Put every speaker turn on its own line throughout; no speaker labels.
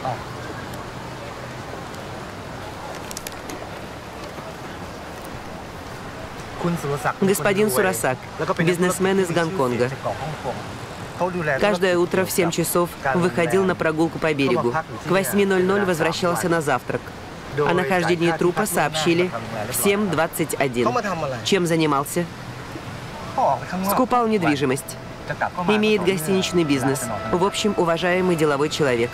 Господин Сурасак, бизнесмен из Гонконга. Каждое утро в 7 часов выходил на прогулку по берегу. К 8:00 возвращался на завтрак. О нахождении трупа сообщили в 7:21. Чем занимался? Скупал недвижимость. Имеет гостиничный бизнес. В общем, уважаемый деловой человек.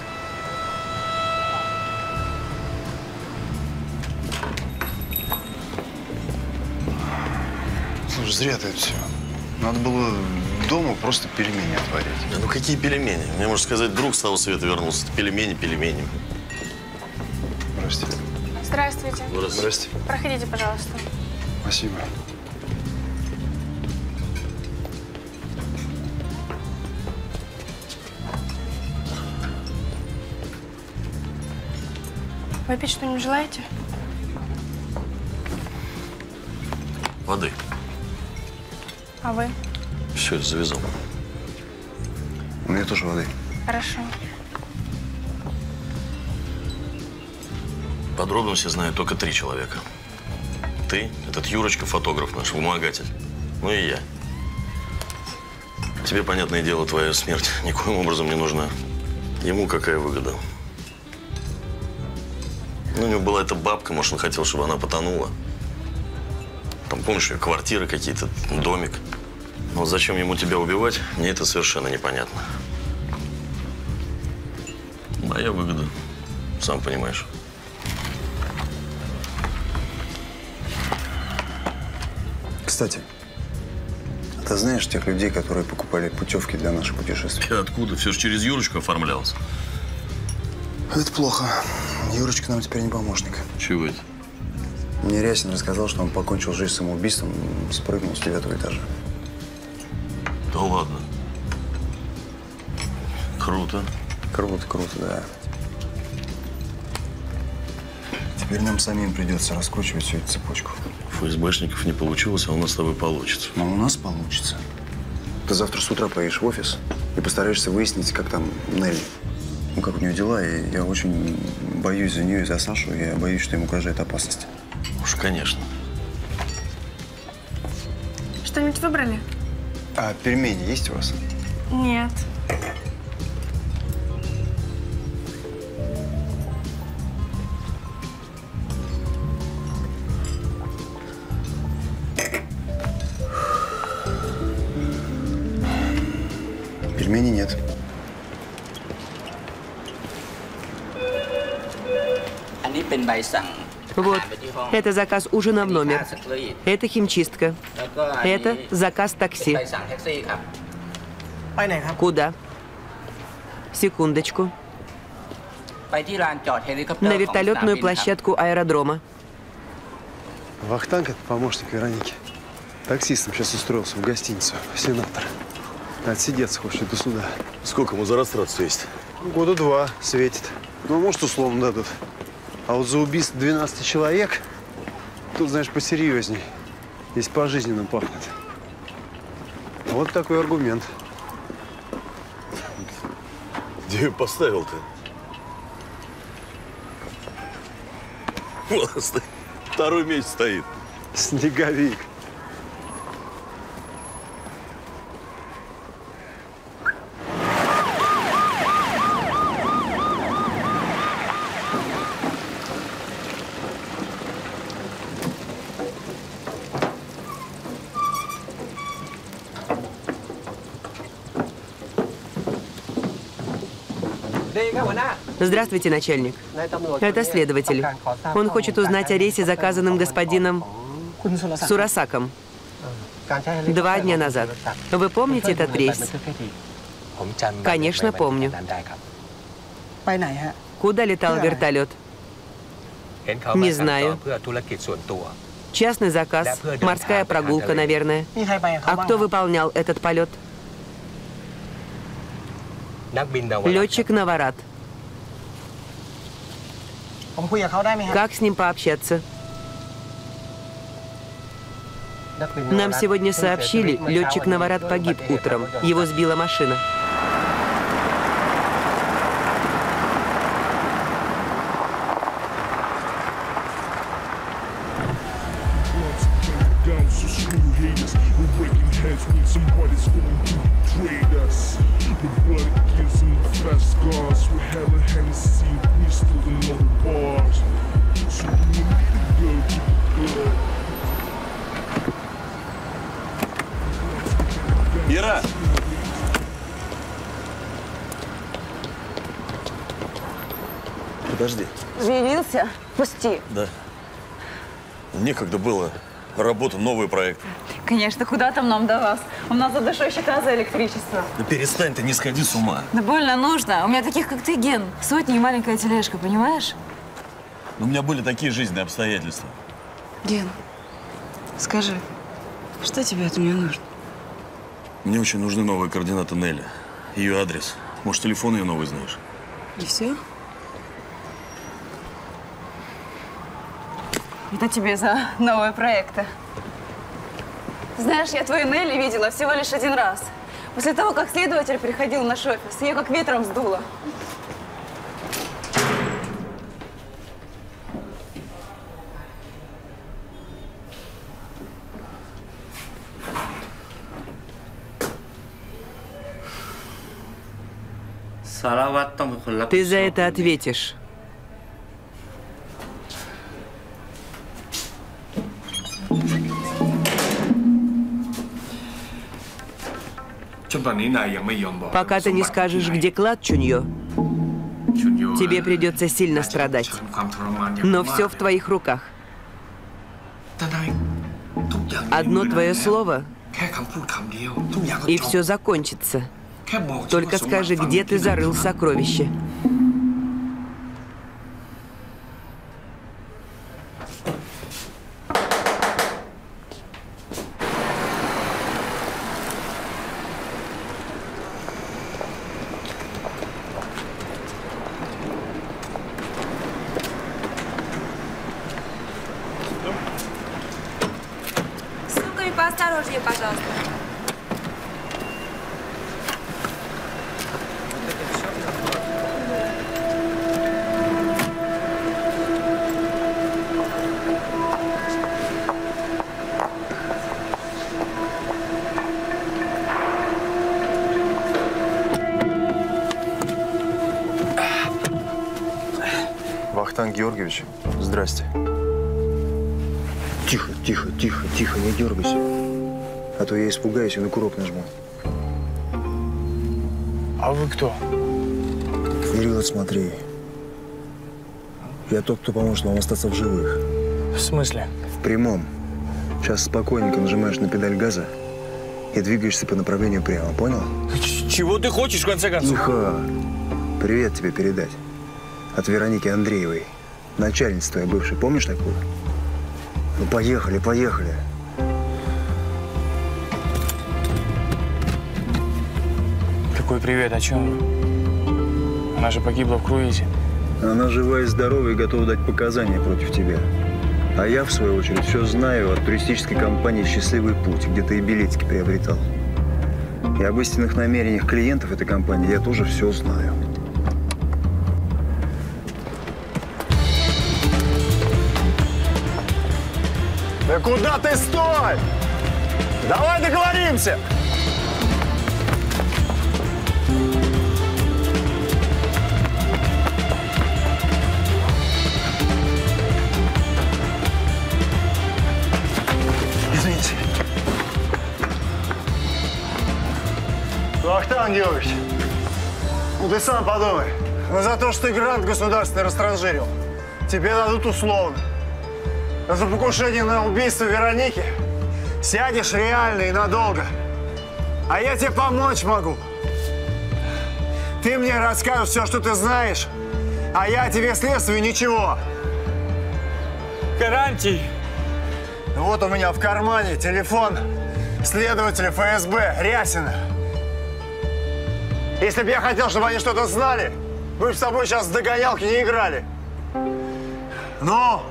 Слушай, зря ты это все. Надо было дома просто пельмени отварить.
Да ну какие пельмени? Мне, можно сказать, друг с того света вернулся. Это пельмени.
Здрасте.
Здравствуйте.
Здрасте.
Проходите, пожалуйста.
Спасибо.
Выпить что-нибудь желаете?
Воды.
А вы?
Все, завязал.
У меня тоже воды.
Хорошо.
Подробности знают только 3 человека. Ты, этот Юрочка, фотограф наш, вымогатель. Ну и я. Тебе, понятное дело, твоя смерть никоим образом не нужна. Ему какая выгода? Ну, у него была эта бабка, может, он хотел, чтобы она потонула. Там, помнишь, квартиры какие-то, домик. Но вот зачем ему тебя убивать, мне это совершенно непонятно. Моя выгода, сам понимаешь.
Кстати, а ты знаешь тех людей, которые покупали путевки для наших путешествий?
Откуда? Все же через Юрочку оформлялось.
Это плохо. Юрочка нам теперь не помощник.
Чего это?
Мне Рясин рассказал, что он покончил жизнь самоубийством, спрыгнул с 9-го этажа.
Да ладно. Круто.
Круто, да. Теперь нам самим придется раскручивать всю эту цепочку.
У ФСБшников не получилось, а у нас с тобой получится.
Но у нас получится. Ты завтра с утра поедешь в офис и постараешься выяснить, как там Нелли. Ну, как у нее дела, и я очень боюсь за нее и за Сашу, я боюсь, что им угрожает опасность.
Уж, конечно.
Что-нибудь выбрали?
А пельмени есть у вас?
Нет.
Пельменей нет.
Вот, это заказ ужина в номер. Это химчистка. Это заказ такси. Куда? Секундочку. На вертолетную площадку аэродрома.
Вахтанг – это помощник Вероники. Таксистом сейчас устроился в гостиницу. Сенатор. Отсидеться хочет до суда.
Сколько ему за растратство есть?
2 года светит. Ну, может, условно дадут. А вот за убийство 12 человек, тут, знаешь, посерьезней. Здесь пожизненно пахнет. Вот такой аргумент.
Где ее поставил-то? Вот, 2-й месяц стоит.
Снеговик.
Здравствуйте, начальник. Это следователь. Он хочет узнать о рейсе, заказанном господином Сурасаком 2 дня назад. Вы помните этот рейс? Конечно, помню. Куда летал вертолет? Не знаю. Частный заказ, морская прогулка, наверное. А кто выполнял этот полет? Летчик Наварат. Как с ним пообщаться? Нам сегодня сообщили, летчик Наварат погиб утром. Его сбила машина.
Ира! Подожди.
Заявился? Пусти.
Да. Некогда было. Работа, новый проект.
Конечно, куда там нам до вас? У нас за душой щека за электричество.
Да перестань ты, не сходи с ума.
Да больно нужно. У меня таких, как ты, Ген. Сотни и маленькая тележка, понимаешь?
У меня были такие жизненные обстоятельства.
Ген, скажи, что тебе от меня нужно?
Мне очень нужны новые координаты Нелли. Ее адрес. Может, телефон ее новый знаешь?
И все? Это тебе за новые проекты. Знаешь, я твою Нелли видела всего лишь один раз. После того, как следователь приходил в наш офис, ее как ветром сдуло.
Ты за это ответишь. Пока ты не скажешь, где клад Чуньо, тебе придется сильно страдать. Но все в твоих руках. Одно твое слово, и все закончится. Только скажи, где ты зарыл сокровище.
С сумками поосторожнее, пожалуйста.
Вахтанг Георгиевич, здрасте. Тихо, тихо, тихо, тихо, не дергайся. А то я испугаюсь и на курок нажму.
А вы кто?
Кирилл, смотри. Я тот, кто поможет вам остаться в живых.
В смысле?
В прямом. Сейчас спокойненько нажимаешь на педаль газа и двигаешься по направлению прямо, понял?
Чего ты хочешь, в конце концов?
Тихо. Привет тебе передать. От Вероники Андреевой. Начальница твоя бывшая. Помнишь такую? Ну, поехали, поехали.
Какой привет, о чем вы? Она же погибла в круизе.
Она жива и здорова и готова дать показания против тебя. А я, в свою очередь, все знаю от туристической компании «Счастливый путь», где ты и билетики приобретал. И об истинных намерениях клиентов этой компании я тоже все знаю.
Да куда ты, стой! Давай договоримся!
Извините.
Вахтанг Георгиевич, ну ты сам подумай. Ну за то, что ты грант государственный растранжирил, тебе дадут условно. А за покушение на убийство Вероники сядешь реально и надолго. А я тебе помочь могу. Ты мне расскажешь все, что ты знаешь, а я тебе следствию ничего.
Гарантий.
Вот у меня в кармане телефон следователя ФСБ Рясина. Если бы я хотел, чтобы они что-то знали, мы бы с тобой сейчас в догонялки не играли. Ну?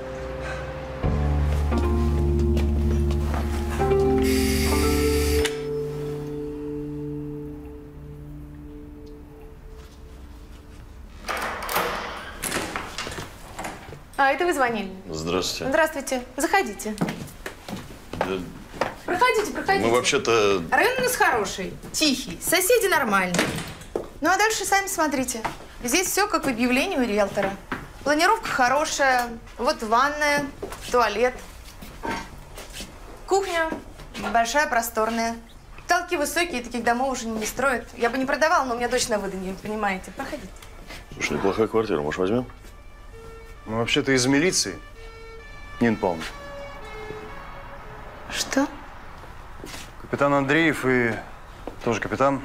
А, это вы звонили?
Здравствуйте.
Здравствуйте. Заходите.
Да,
Проходите, проходите.
мы вообще-то…
Район у нас хороший, тихий, соседи нормальные. Ну а дальше сами смотрите. Здесь все как в объявлении у риэлтора. Планировка хорошая. Вот ванная, туалет, кухня большая, просторная. Потолки высокие, таких домов уже не строят. Я бы не продавала, но у меня дочь на выданье, понимаете. Проходите.
Слушай, неплохая квартира, может, возьмем?
Ну, вообще-то из милиции, Нина Павловна.
Что?
Капитан Андреев и тоже капитан.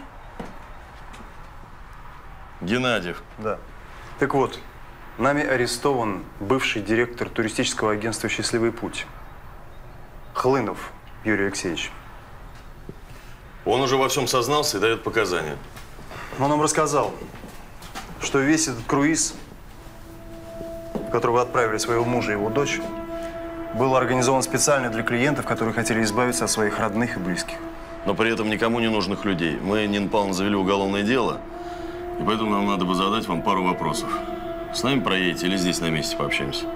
Геннадьев.
Да. Так вот, нами арестован бывший директор туристического агентства «Счастливый путь» Хлынов Юрий Алексеевич.
Он уже во всем сознался и дает показания.
Он нам рассказал, что весь этот круиз, в который вы отправили своего мужа и его дочь, был организован специально для клиентов, которые хотели избавиться от своих родных и близких.
Но при этом никому не нужных людей. Мы, Нина Павловна, завели уголовное дело, и поэтому нам надо бы задать вам пару вопросов. С нами проедете или здесь на месте пообщаемся?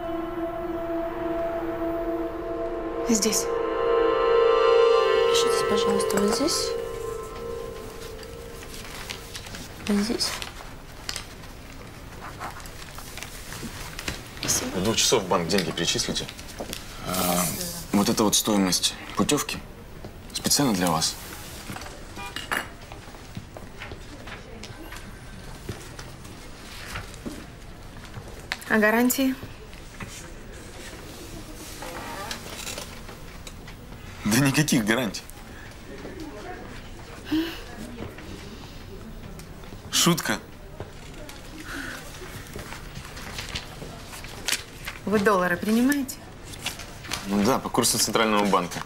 Здесь.
Пишитесь, пожалуйста, вот здесь. Вот здесь.
Спасибо.
До 2 часов в банк деньги перечислите. Вот это вот стоимость путевки специально для вас.
А гарантии?
Да никаких гарантий. Шутка.
Вы доллары принимаете?
Ну да, по курсу Центрального банка.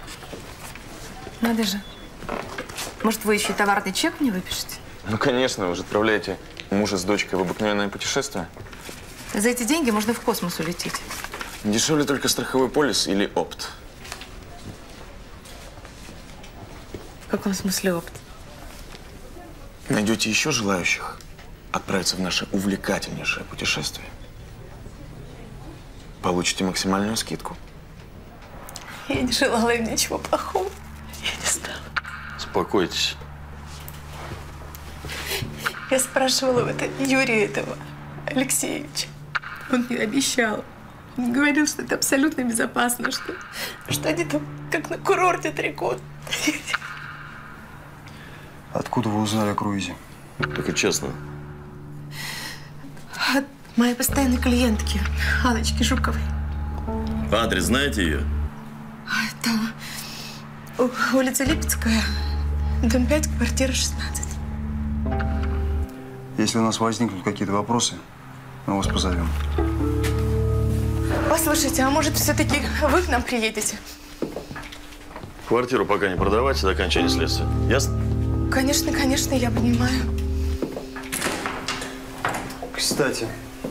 Надо же. Может, вы еще и товарный чек мне выпишете?
Ну, конечно, вы же отправляете мужа с дочкой в обыкновенное путешествие.
За эти деньги можно в космос улететь.
Дешевле только страховой полис или опт.
В каком смысле опыт?
Найдете еще желающих отправиться в наше увлекательнейшее путешествие. Получите максимальную скидку.
Я не желала им ничего плохого. Я не знала.
Успокойтесь.
Я спрашивала это Юрия этого Алексеевича. Он мне обещал. Он говорил, что это абсолютно безопасно, что они там как на курорте 3 года.
Откуда вы узнали о круизе?
Только честно.
От моей постоянной клиентки, Аллочки Жуковой.
Адрес знаете ее?
Это улица Липецкая, дом 5, квартира 16.
Если у нас возникнут какие-то вопросы, мы вас позовем.
Послушайте, а может, все-таки вы к нам приедете?
Квартиру пока не продавать до окончания следствия. Ясно?
Конечно, конечно, я понимаю.
Кстати,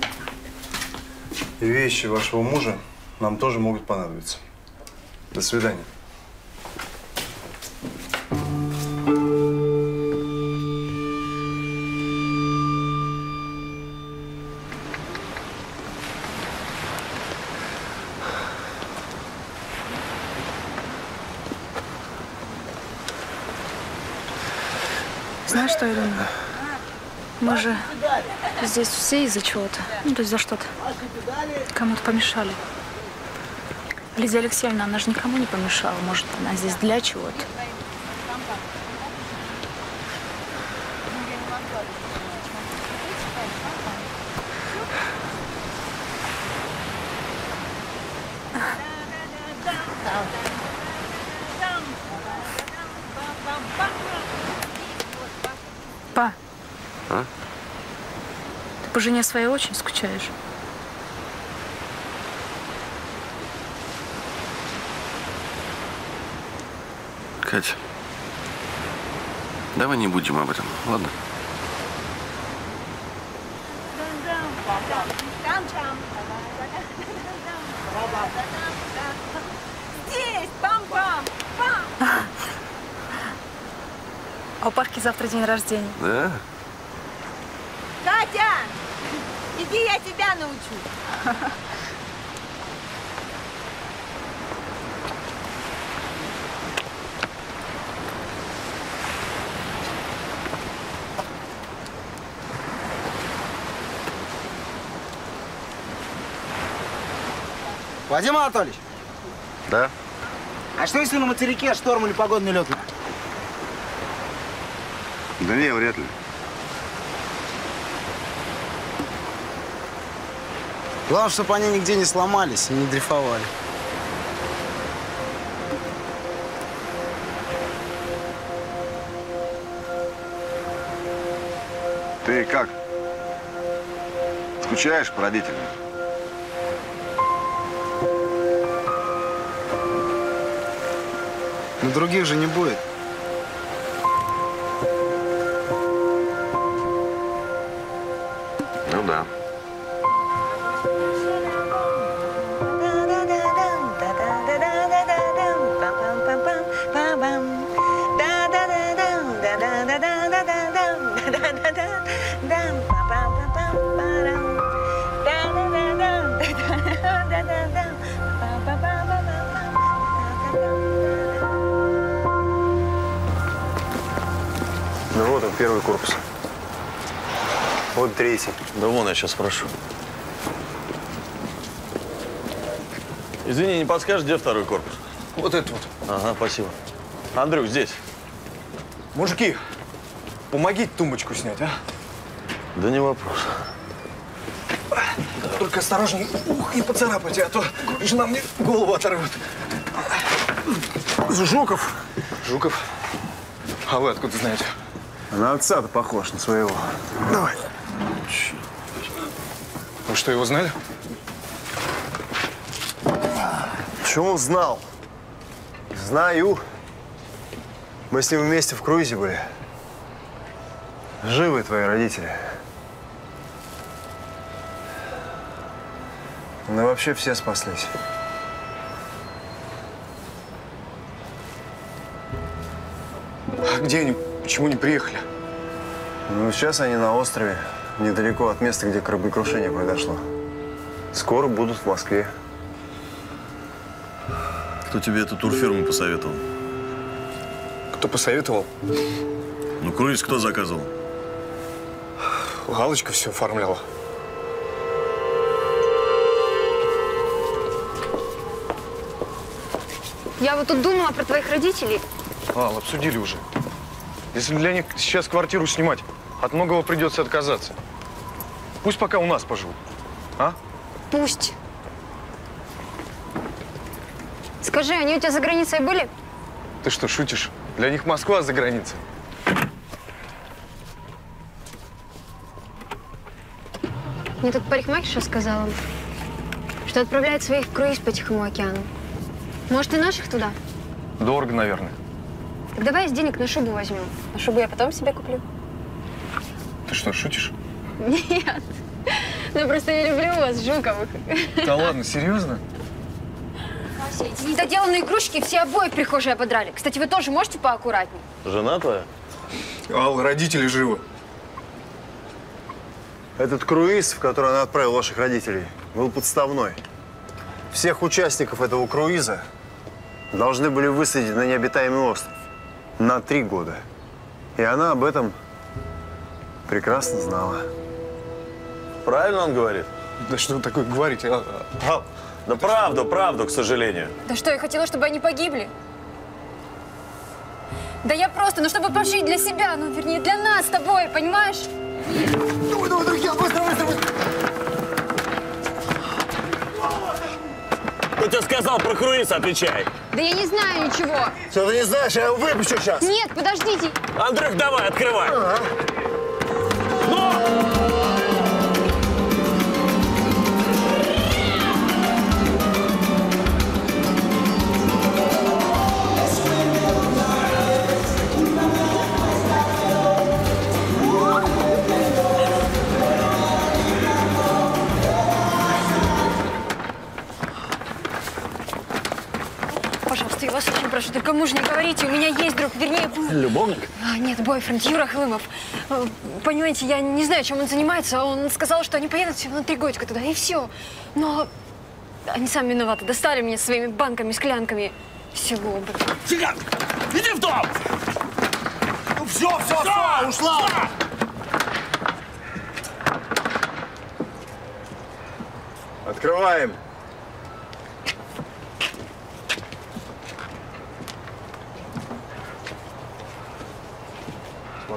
вещи вашего мужа нам тоже могут понадобиться. До свидания.
Знаешь, что я думаю? Мы же здесь все из-за чего-то. Ну, то есть за что-то. Кому-то помешали. Лидия Алексеевна, она же никому не помешала. Может, она здесь для чего-то. Па.
А?
Ты по жене своей очень скучаешь.
Катя, давай не будем об этом, ладно?
Здесь! Пам-пам! Пам!
А у Пашки завтра день рождения.
Да?
Катя! Иди, я тебя научу.
Вадим Анатольевич.
Да?
А что если на материке шторм или погодный лед?
Да не, вряд ли.
Главное, чтобы они нигде не сломались и не дрейфовали.
Ты как? Скучаешь по родителям?
Но других же не будет.
Ну да.
Ну вот он, первый корпус. Вот третий.
Да вон, я сейчас спрошу. Извини, не подскажешь, где второй корпус?
Вот это вот.
Ага, спасибо. Андрюх, здесь.
Мужики, помогите тумбочку снять, а?
Да не вопрос.
Только осторожней, не поцарапайте, а то жена мне голову оторвет. Жуков. Жуков. А вы откуда знаете?
На отца-то похож, на своего.
Давай. Вы что, его знали?
Почему знал? Знаю. Мы с ним вместе в круизе были. Живы твои родители. Ну, вообще все спаслись.
А где они? Почему не приехали?
Ну, сейчас они на острове, недалеко от места, где кораблекрушение произошло. Скоро будут в Москве.
Кто тебе эту турфирму посоветовал?
Кто посоветовал?
Ну, круиз кто заказывал?
Галочка все оформляла.
Я вот тут думала про твоих родителей.
Обсудили уже. Если для них сейчас квартиру снимать, от многого придется отказаться. Пусть пока у нас поживут. А?
Пусть. Скажи, они у тебя за границей были?
Ты что, шутишь? Для них Москва за границей.
Мне тут парикмахерша сказала, что отправляет своих в круиз по Тихому океану. Может, и наших туда?
Дорого, наверное.
Так давай из денег на шубу возьмем. А шубу я потом себе куплю.
Ты что, шутишь?
Нет. Ну, просто я люблю вас, Жуковых.
Да ладно, серьезно?
Вася, эти недоделанные игрушки все обои в прихожей ободрали. Кстати, вы тоже можете поаккуратней?
Жена твоя?
Алла, родители живы.
Этот круиз, в который она отправила ваших родителей, был подставной. Всех участников этого круиза должны были высадить на необитаемый остров на 3 года. И она об этом прекрасно знала.
Правильно он говорит?
Да что вы такое говорите?
Да правду, к сожалению.
Да что, я хотела, чтобы они погибли? Да я просто, ну чтобы пожить для себя, ну вернее для нас с тобой, понимаешь?
Давай, друзья, быстро!
Кто тебе сказал про круиз, отвечай.
Да я не знаю ничего.
Что ты не знаешь, я его выпущу сейчас.
Нет, подождите.
Андрюх, давай, открывай.
Пожалуйста, я вас очень прошу, только мужу не говорите, у меня есть друг, вернее, был...
Любовник?
Нет, бойфренд, Юра Хлымов. Понимаете, я не знаю, чем он занимается, он сказал, что они поедут всего на 3 годика туда, и все. Но они сами виноваты, достали меня своими банками, склянками. Всего бы.
Цыган, иди в дом!
Ну все, ушла!
Открываем.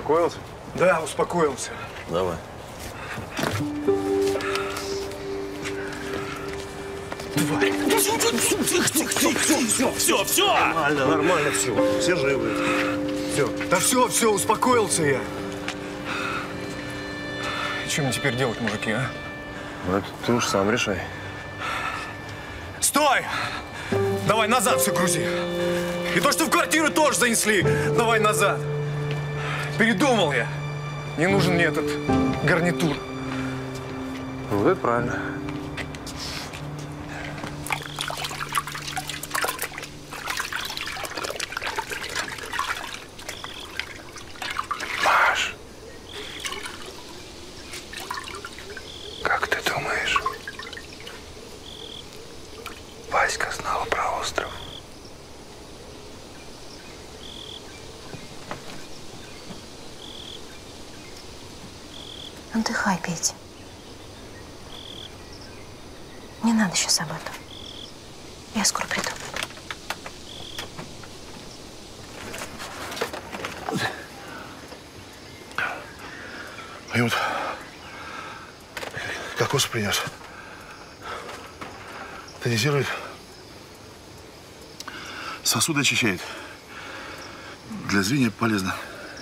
Успокоился?
Да, успокоился.
Давай.
Тварь.
Все.
Нормально все. Все живы. Все. Да все, успокоился я.
Что мне теперь делать, мужики, а?
Ну, это ты уж сам решай.
Стой! Давай назад все грузи. И то, что в квартиру тоже занесли, давай назад. Передумал я. Не нужен мне этот гарнитур.
Вот это правильно.
Маш, как ты думаешь, Васька знал про остров?
Отдыхай, Петя. Не надо сейчас об этом. Я скоро приду.
И вот кокос принес. Тонизирует. Сосуды очищает. Для зрения полезно.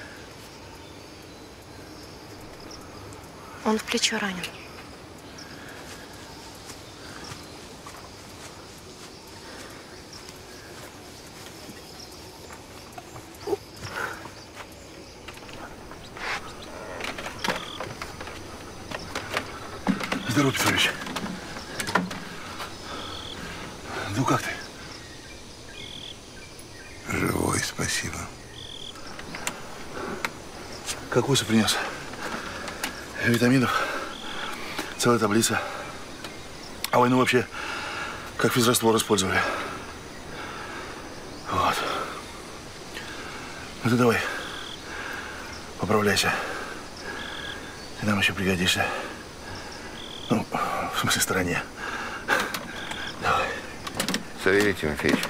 Он в плечо ранен.
Здорово, Петрович. Ну, как ты?
Живой, спасибо.
Кокосы принес. Витаминов. Целая таблица. А войну вообще как физраствор использовали. Вот. Ну ты давай. Поправляйся. Ты нам еще пригодишься. Ну, в смысле, стороне. Давай.
Савелий Тимофеевич.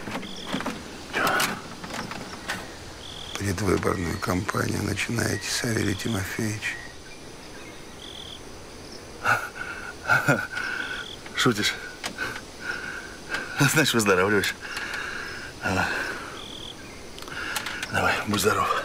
Предвыборную кампанию начинаете, Савелий Тимофеевич.
Шутишь? Значит, выздоравливаешь. Давай, будь здоров.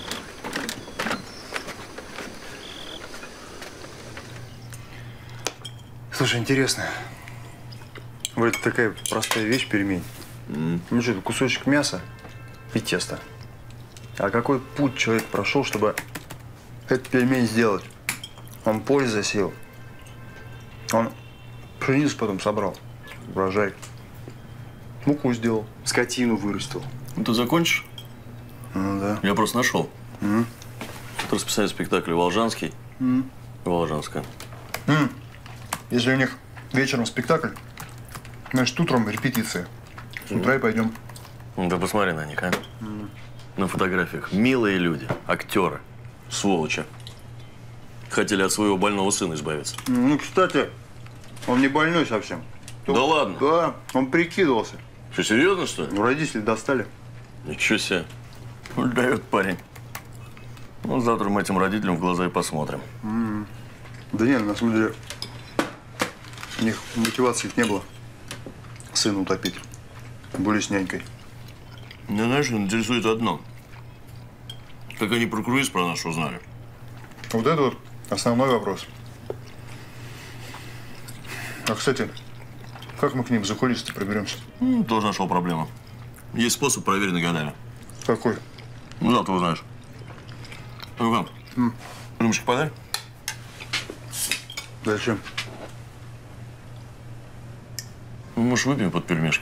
Слушай, интересно. Вроде такая простая вещь, пельмень. Ну что, это кусочек мяса и тесто. А какой путь человек прошел, чтобы этот пельмень сделать? Он поле засеял. Он пшеницу потом собрал. Урожай. Муку сделал. Скотину вырастил.
Ну, ты закончишь?
Ну да.
Я просто нашел. Это расписание спектакля «Волжанский» и «Волжанская».
Если у них вечером спектакль, значит, утром репетиция. С утра и пойдем.
Да посмотри на них, а. На фотографиях. Милые люди, актеры, сволочи. Хотели от своего больного сына избавиться.
Ну, кстати, он не больной совсем.
Да ладно?
Да, он прикидывался.
Что, серьезно, что ли?
Ну, родители достали.
Ничего себе. Дает парень. Ну, завтра мы этим родителям в глаза и посмотрим.
Да нет, на самом деле, у них мотивации не было сына утопить. Были с нянькой.
Меня, знаешь, интересует одно. Как они про круиз про нас узнали?
Вот это вот основной вопрос. А, кстати, как мы к ним за кулисы-то проберемся?
Тоже нашел проблему. Есть способ, проверенный годами.
Какой?
Ну, завтра узнаешь. Ну как? Рюмочку подай?
Зачем?
Ну, может, выпьем под пельмешки?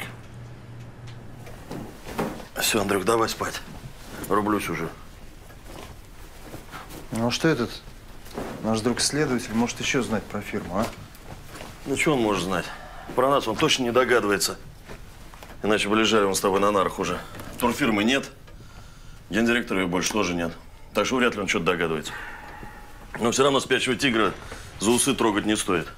Все, Андрюх, давай спать. Рублюсь уже.
Ну, а что этот наш друг-следователь может еще знать про фирму, а?
Ну, что он может знать? Про нас он точно не догадывается. Иначе бы лежали он с тобой на нарах уже. Турфирмы нет, гендиректора ее больше тоже нет. Так что вряд ли он что-то догадывается. Но все равно спящего тигра за усы трогать не стоит.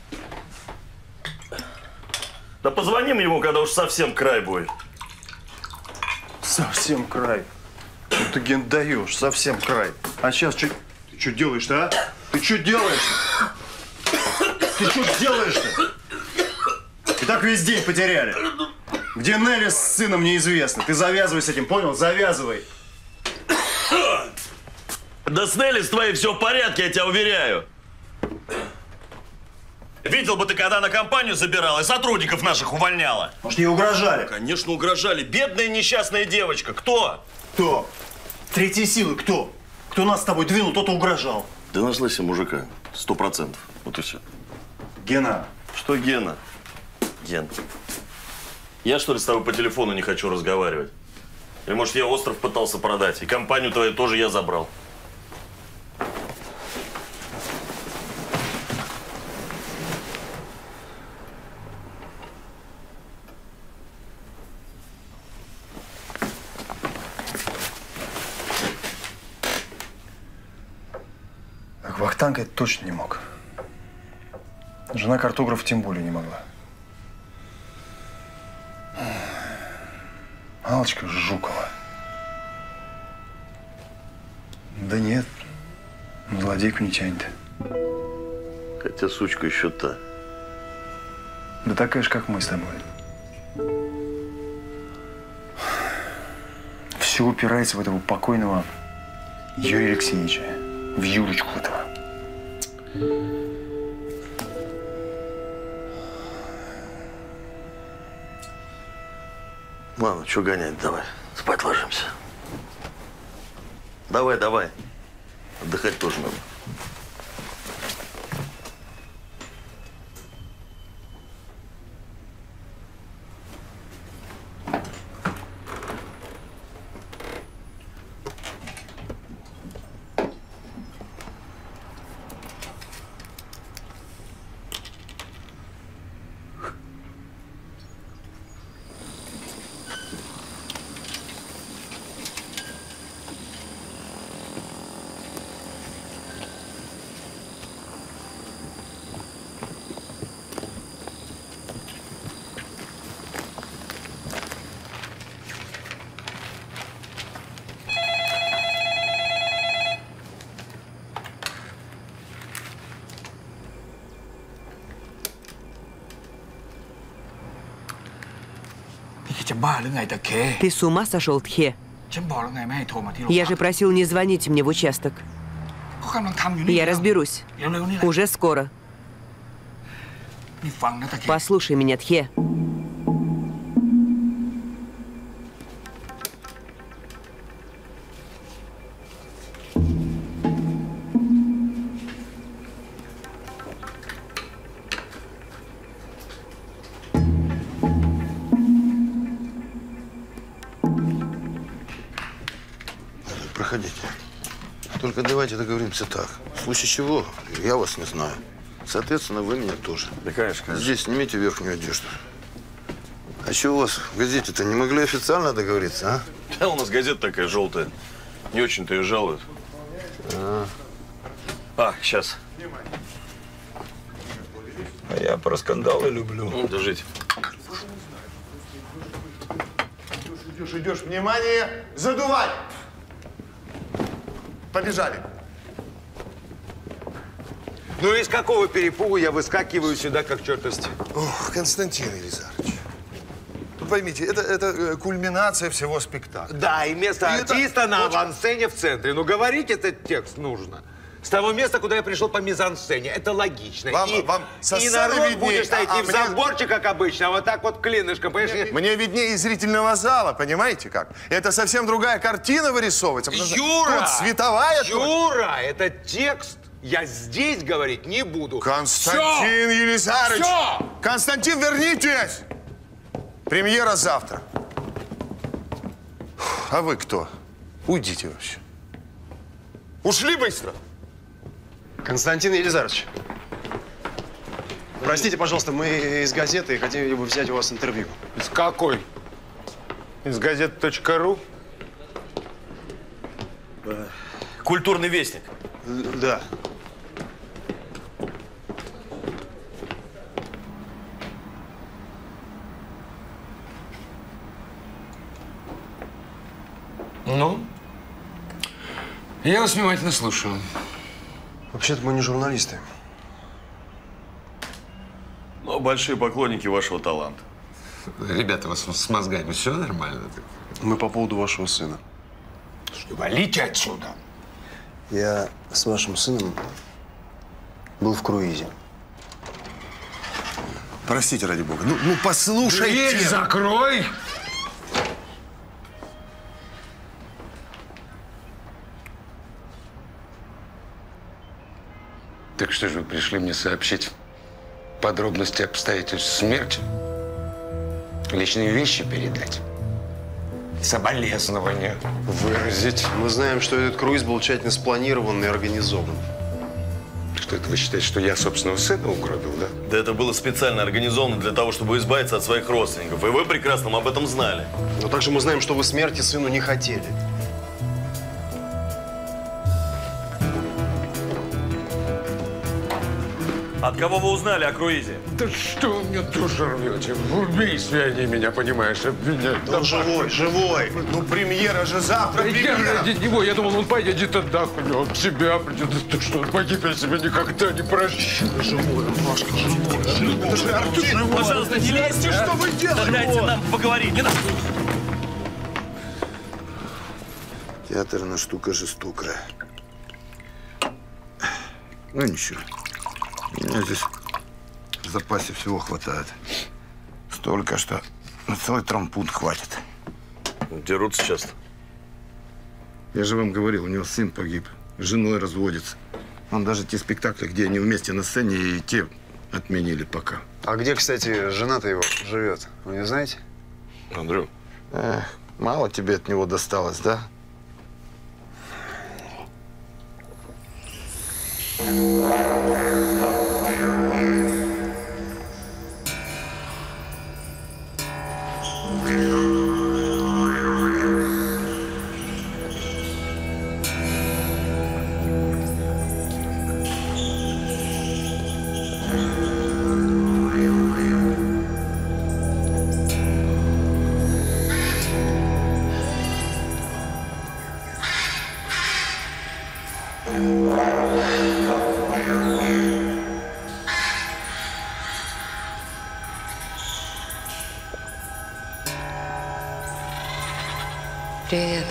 Да позвоним ему, когда уж совсем край будет.
Совсем край. Ну ты, Ген, даешь, совсем край.
А сейчас что? Ты что делаешь-то, а? Ты что делаешь? Ты что делаешь-то? И так весь день потеряли. Где Нелли с сыном, неизвестно. Ты завязывай с этим, понял? Завязывай.
Да с Нелли с твоей все в порядке, я тебя уверяю. Видел бы ты, когда она компанию забирала и сотрудников наших увольняла.
Может, ей угрожали?
Конечно, угрожали. Бедная несчастная девочка. Кто?
Кто? Третьей силы кто? Кто нас с тобой двинул, тот и угрожал.
Да нашла себе мужика. 100%. Вот и все.
Гена.
Что Гена? Ген. Я, что ли, с тобой по телефону не хочу разговаривать? Или, может, я остров пытался продать, и компанию твою тоже я забрал?
Так Вахтанг это точно не мог. Жена картографа тем более не могла. Аллочка Жукова. Да нет, злодейку не тянет.
Хотя сучка еще та.
Да такая же, как мы с тобой. Все упирается в этого покойного Юрия Алексеевича, в Юрочку этого.
Ладно, что гонять, давай, спать ложимся. Давай, давай. Отдыхать тоже надо.
Ты с ума сошел, Тхе? Я же просил не звонить мне в участок. Я разберусь. Уже скоро. Послушай меня, Тхе.
Проходите. Только давайте договоримся так. В случае чего, я вас не знаю. Соответственно, вы меня тоже.
Да, конечно.
Здесь снимите верхнюю одежду. А что у вас в газете-то? Не могли официально договориться, а?
Да, у нас газета такая желтая. Не очень-то ее жалуют. Сейчас.
А я про скандалы люблю.
Ну, держите.
Идешь, внимание, задувать! Побежали.
Ну из какого перепугу я выскакиваю сюда, как чертовски?
Ох, Константин Елизарович. Поймите, это кульминация всего спектакля.
Да, и место артиста на авансцене в центре. Ну говорить этот текст нужно. С того места, куда я пришел по мизансцене. Это логично. И народ будет стоять не в заборчик, как обычно, а вот так вот клинышком, понимаешь?
Мне виднее из зрительного зала, понимаете как? Это совсем другая картина вырисовывается.
Юра!
Тут световая...
Юра, это текст. Я здесь говорить не буду.
Константин Елизарович! Все! Константин, вернитесь! Премьера завтра. А вы кто? Уйдите вообще. Ушли быстро?
Константин Елизарович, простите, пожалуйста, мы из газеты хотели бы взять у вас интервью.
Из какой? Из газеты.ру?
Культурный вестник.
Да.
Ну? Я вас внимательно слушаю.
Вообще-то мы не журналисты.
Но большие поклонники вашего таланта.
Ребята, у вас с мозгами все нормально?
Мы по поводу вашего сына.
Валите отсюда.
Я с вашим сыном был в круизе. Простите, ради бога. Ну послушайте.
Дверь закрой! Так что же вы пришли мне сообщить подробности обстоятельств смерти? Личные вещи передать? Соболезнования выразить?
Мы знаем, что этот круиз был тщательно спланирован и организован.
Что это вы считаете, что я собственного сына угробил, да?
Да это было специально организовано для того, чтобы избавиться от своих родственников. И вы прекрасно об этом знали.
Но также мы знаем, что вы смерти сыну не хотели.
От кого вы узнали о круизе?
Да что вы мне душу рвете? В убийстве они меня, понимаешь, обвиняют.
Да он живой. Ну, премьера же завтра,
Я ради него, я думал, он поедет отдохнет, он в себя придет. Ты что, он погиб, я себя никогда не прощу. Живой, Машка, живой.
Это же Артем. Пожалуйста, не лезьте, что вы делаете? Дайте нам поговорить, не надо.
Театрная штука жестокая. Ну ничего. У меня здесь в запасе всего хватает. Столько, что на целый травмпункт хватит.
Дерутся часто.
Я же вам говорил, у него сын погиб, с женой разводится. Он даже те спектакли, где они вместе на сцене, и те отменили пока.
А где, кстати, жена-то его живет? Вы не знаете?
Андрю.
Мало тебе от него досталось, да?
Привет.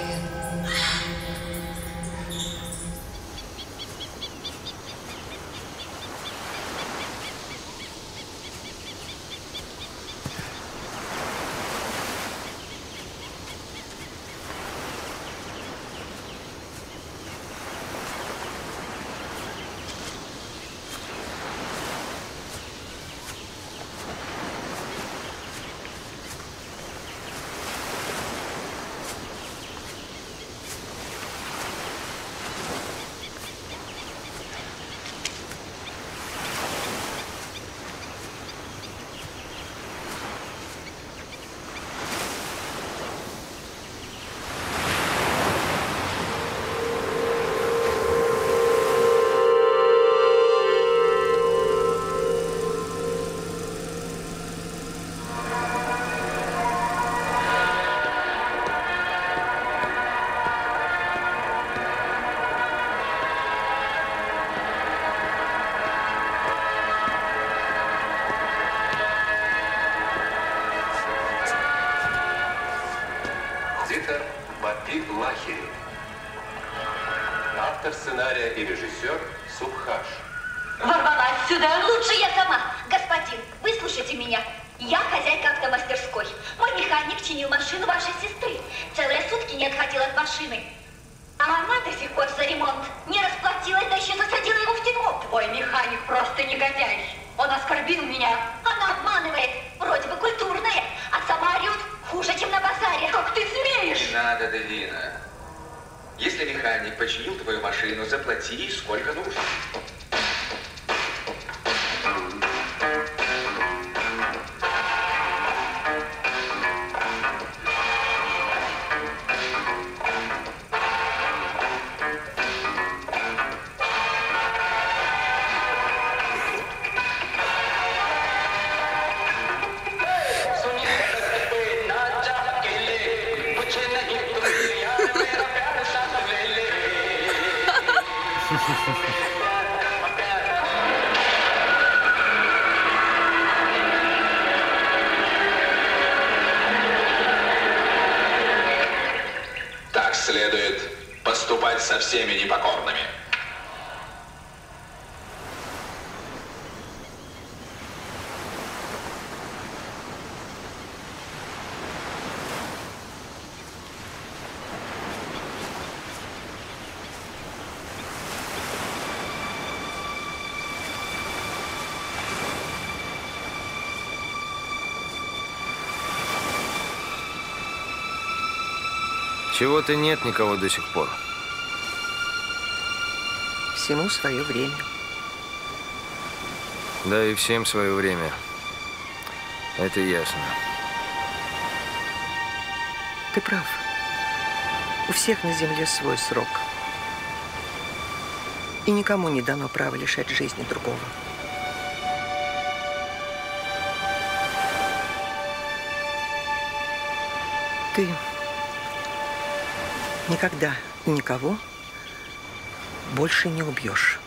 Автор сценария и режиссер Субхаш.
Ворвалась сюда. Лучше я сама. Господин, выслушайте меня. Я хозяйка автомастерской. Мой механик чинил машину вашей сестры. Целые сутки не отходил от машины. А она до сих пор за ремонт не расплатилась, да еще засадила его в тюрьму. Твой механик просто негодяй. Он оскорбил меня. Она обманывает. Вроде бы культурная, а сама орет хуже, чем на базаре. Как ты смеешь?
Не надо, Девина. Если механик починил твою машину, заплати сколько нужно. Так следует поступать со всеми непокорными.
Чего-то нет никого до сих пор.
Всему свое время.
Да и всем свое время. Это ясно.
Ты прав. У всех на земле свой срок. И никому не дано право лишать жизни другого. Ты никогда и никого больше не убьешь.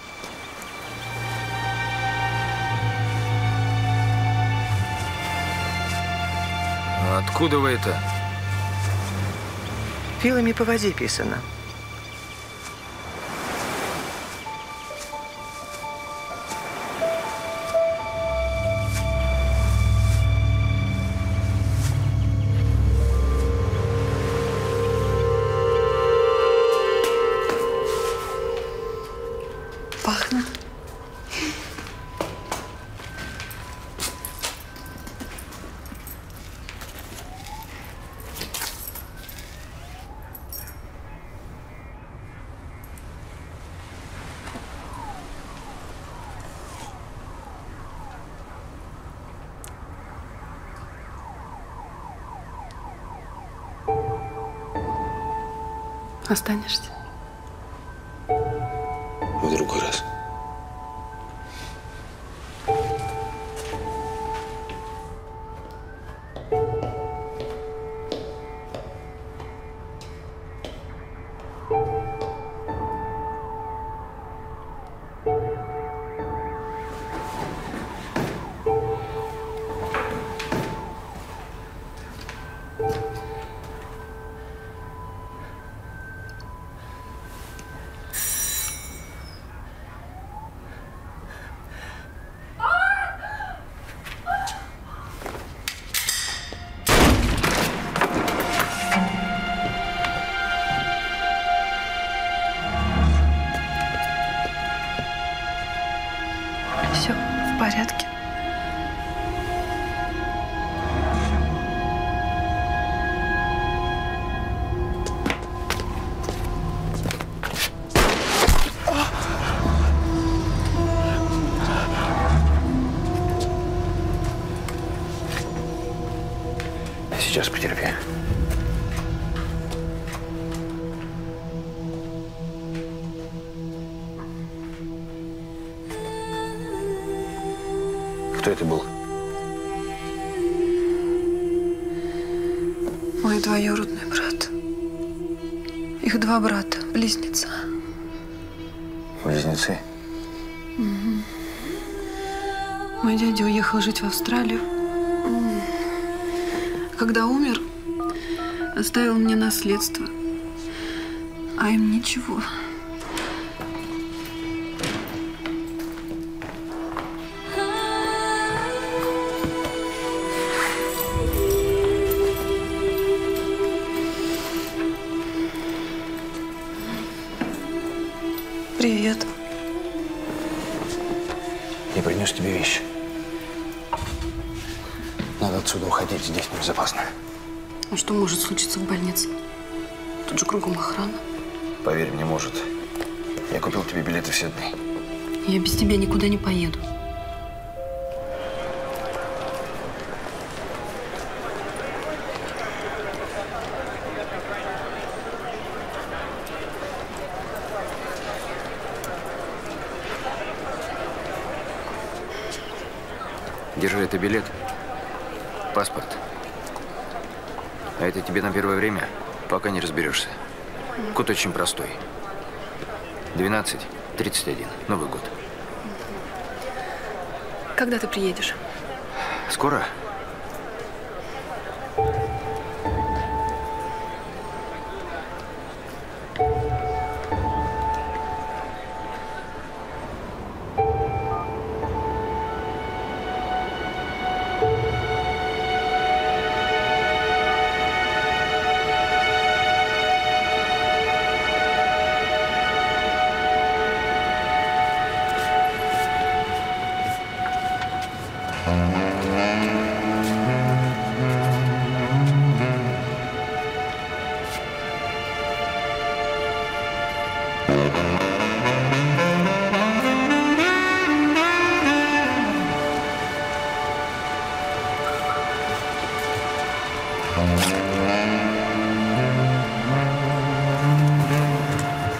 Откуда вы это?
Вилами по воде писано.
Пахнет. Останешься?
В другой раз.
Все в порядке.
Сейчас потерпи. Кто это был?
Мой двоюродный брат. Их два брата, близнеца.
Близнецы?
Угу. Мой дядя уехал жить в Австралию. Когда умер, оставил мне наследство. А им ничего. Привет.
Я принес тебе вещи. Надо отсюда уходить, здесь небезопасно.
А что может случиться в больнице? Тут же кругом охрана.
Поверь мне, может. Я купил тебе билеты в Сидней.
Я без тебя никуда не поеду.
Держи, это билет, паспорт. А это тебе на первое время, пока не разберешься. Код очень простой. 12 31. Новый год.
Когда ты приедешь?
Скоро?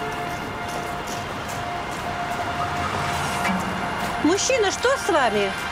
Мужчина, что с вами?